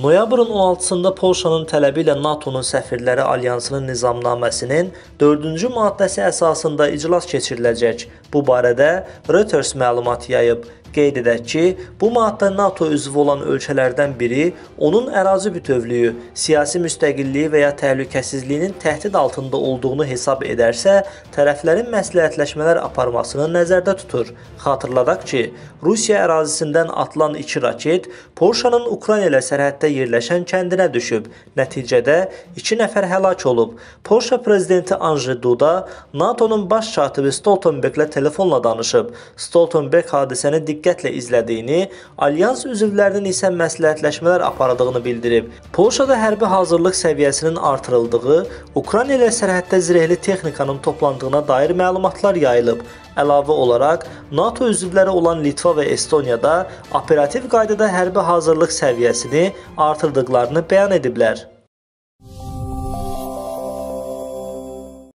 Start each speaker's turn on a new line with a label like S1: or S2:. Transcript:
S1: Noyabrın 16-sında Polşanın tələbi ilə NATO'nun səfirləri alyansının nizamnaməsinin 4-cü maddəsi əsasında iclas keçiriləcək. Bu barədə Reuters məlumat yayıb. Qeyd edək ki, bu maddə NATO üzvü olan ölkələrdən biri onun ərazi bütövlüyü, siyasi müstəqilliyi və ya təhlükəsizliyinin təhdid altında olduğunu hesab edərsə, tərəflərin məsləhətləşmələr aparmasını nəzərdə tutur. Xatırladaq ki, Rusiya ərazisindən atılan 2 raket Polşanın Ukrayna ilə sərhəddə yerləşən kəndinə düşüb. Nəticədə 2 nəfər həlak olub. Polşa prezidenti Andrzej Duda NATO'nun baş katibi Stoltenberglə telefonla danışıb. Stoltenberg hadisəni diqqətlə izlədiyini, alyans üzvlərinin isə məsləhətləşmələr apardığını bildirib. Polşada hərbi hazırlıq səviyyəsinin artırıldığı, Ukrayna ilə sərhəddə zirehli texnikanın toplandığına dair məlumatlar yayılıb. Əlavə olaraq, NATO üzvləri olan Litva və Estoniyada operativ qaydada hərbi hazırlıq səviyyəsini artırdıqlarını bəyan ediblər.